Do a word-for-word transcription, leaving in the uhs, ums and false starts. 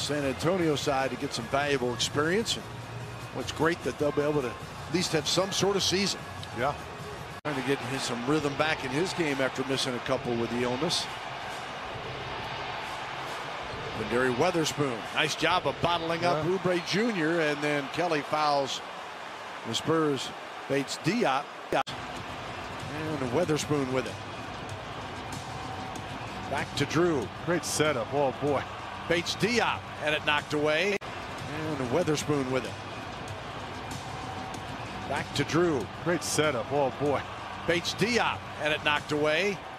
San Antonio side to get some valuable experience. And what's great that they'll be able to at least have some sort of season. Yeah. Trying to get his, some rhythm back in his game after missing a couple with the illness. Derry Weatherspoon, nice job of bottling up yeah. Oubre Junior And then Kelly fouls the Spurs Bates-Diop. And Weatherspoon with it. Back to Drew. Great setup. Oh, boy. Bates-Diop had it knocked away. And Weatherspoon with it. Back to Drew. Great setup. Oh, boy. Bates-Diop had it knocked away.